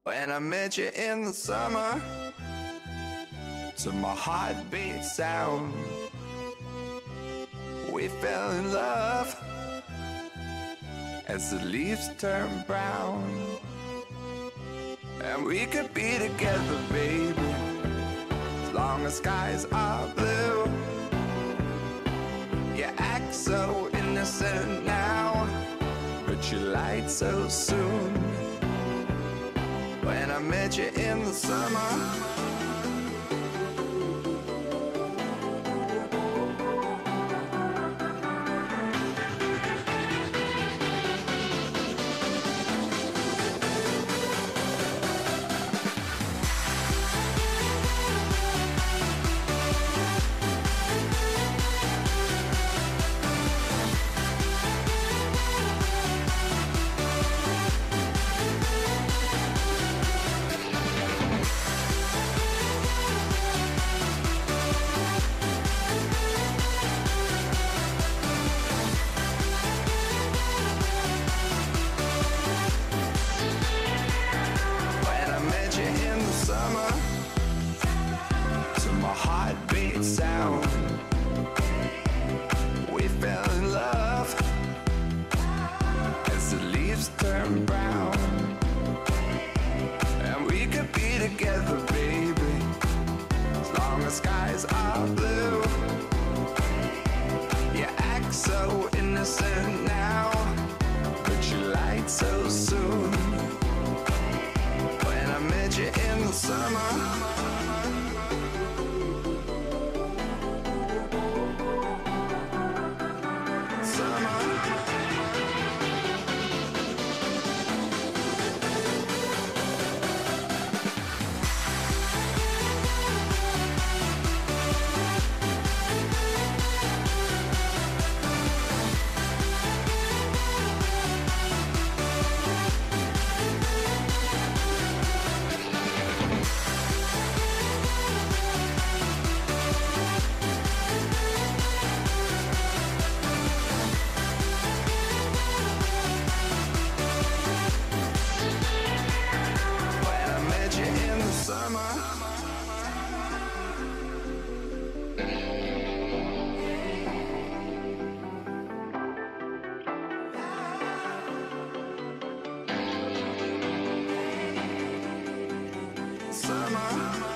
When I met you in the summer, to my heartbeat sound, we fell in love as the leaves turn brown. And we could be together, baby, as long as skies are blue. You act so innocent now, but you lied so soon. When I met you in the summer, heartbeat sound, we fell in love as the leaves turn brown. And we could be together, baby, as long as skies are blue. You act so innocent now, but you lied so soon. When I met you in the summer, summer.